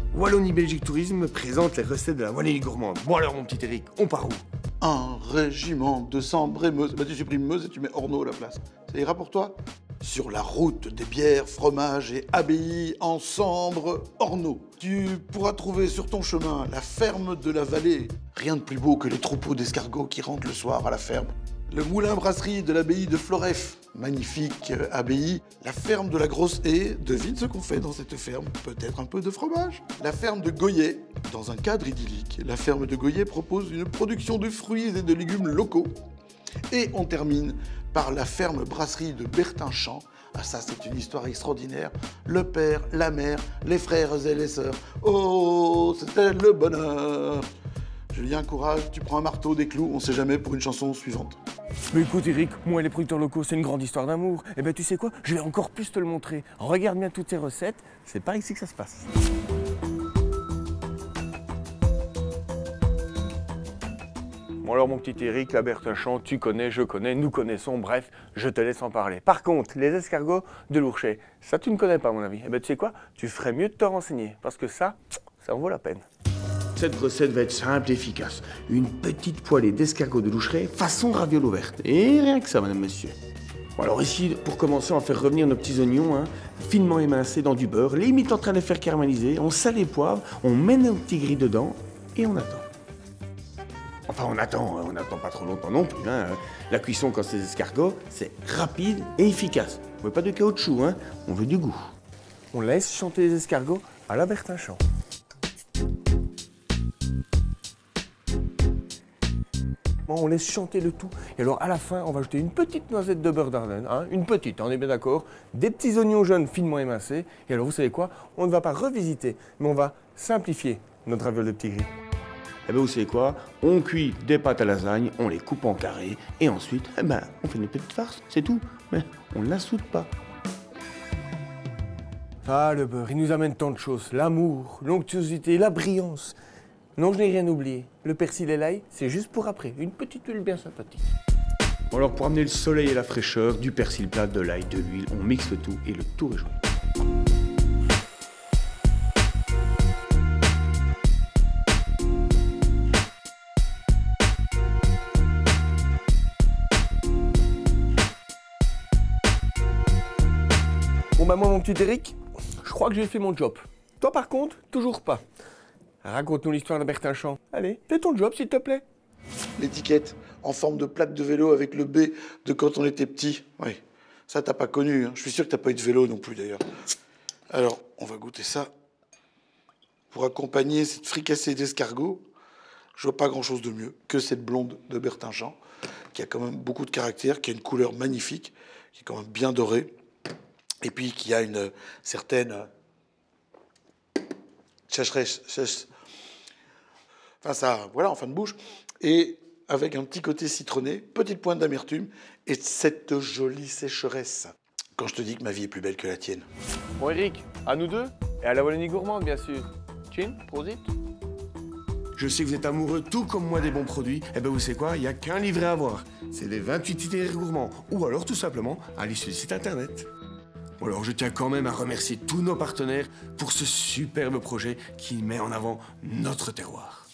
Wallonie-Belgique Tourisme présente les recettes de la Wallonie gourmande. Bon alors mon petit Eric, on part où? Un régiment de Sambre-et-Meuse. Bah tu supprimes Meuse et tu mets Ornaud à la place. Ça ira pour toi? Sur la route des bières, fromages et abbayes en Sambre, Ornaud. Tu pourras trouver sur ton chemin la ferme de la vallée. Rien de plus beau que les troupeaux d'escargots qui rentrent le soir à la ferme. Le moulin-brasserie de l'abbaye de Floreffe, magnifique abbaye. La ferme de la Grosse Haie, devine ce qu'on fait dans cette ferme, peut-être un peu de fromage. La ferme de Goyet, dans un cadre idyllique, la ferme de Goyet propose une production de fruits et de légumes locaux. Et on termine par la ferme brasserie de Bertinchamp. Ah ça, c'est une histoire extraordinaire. Le père, la mère, les frères et les sœurs. Oh, c'était le bonheur. Julien, courage, tu prends un marteau, des clous, on sait jamais pour une chanson suivante. Mais écoute Eric, moi et les producteurs locaux, c'est une grande histoire d'amour. Eh ben tu sais quoi, je vais encore plus te le montrer. Regarde bien toutes ces recettes, c'est par ici que ça se passe. Bon alors mon petit Eric, la Bertinchamp, tu connais, je connais, nous connaissons, bref, je te laisse en parler. Par contre, les escargots de Lourchet, ça tu ne connais pas à mon avis. Eh ben tu sais quoi, tu ferais mieux de te renseigner, parce que ça en vaut la peine. Cette recette va être simple et efficace. Une petite poêlée d'escargots de Loucheret façon raviolo verte. Et rien que ça, madame, monsieur. Bon, alors ici, pour commencer, on va faire revenir nos petits oignons, finement émincés dans du beurre, limite en train de les faire caraméliser. On sale les poivres, on met nos petits gris dedans et on attend. Enfin, on attend pas trop longtemps non plus. La cuisson, quand c'est des escargots, c'est rapide et efficace. On veut pas de caoutchouc, on veut du goût. On laisse chanter les escargots à la Bertinchamp. On laisse chanter le tout. Et alors, à la fin, on va ajouter une petite noisette de beurre d'Ardenne. Une petite, on est bien d'accord. Des petits oignons jaunes finement émincés. Et alors, vous savez quoi? On ne va pas revisiter, mais on va simplifier notre ravioli de petits gris. Et bien, vous savez quoi? On cuit des pâtes à lasagne, on les coupe en carrés. Et ensuite, on fait une petite farce, c'est tout. Mais on ne la soude pas. Ah, le beurre, il nous amène tant de choses. L'amour, l'onctuosité, la brillance. Non, je n'ai rien oublié. Le persil et l'ail, c'est juste pour après. Une petite huile bien sympathique. Bon alors, pour amener le soleil et la fraîcheur, du persil plat, de l'ail, de l'huile, on mixe le tout et le tour est joué. Bon bah moi, mon petit Eric, je crois que j'ai fait mon job. Toi par contre, toujours pas. Raconte-nous l'histoire de Bertinchamp. Allez, fais ton job, s'il te plaît. L'étiquette en forme de plaque de vélo avec le B de quand on était petit. Oui, ça t'as pas connu. Je suis sûr que t'as pas eu de vélo non plus d'ailleurs. Alors, on va goûter ça. Pour accompagner cette fricassée d'escargot, je vois pas grand-chose de mieux que cette blonde de Bertinchamp, qui a quand même beaucoup de caractère, qui a une couleur magnifique, qui est quand même bien dorée, et puis qui a une certaine... Enfin, ça, voilà, en fin de bouche. Et avec un petit côté citronné, petite pointe d'amertume et cette jolie sécheresse. Quand je te dis que ma vie est plus belle que la tienne. Bon, Eric, à nous deux et à la Wallonie gourmande, bien sûr. Chin, prosit. Je sais que vous êtes amoureux, tout comme moi, des bons produits. Eh ben, vous savez quoi? Il n'y a qu'un livret à voir. C'est les 28 itinéraires gourmands. Ou alors, tout simplement, aller sur le site internet. Bon, alors, je tiens quand même à remercier tous nos partenaires pour ce superbe projet qui met en avant notre terroir.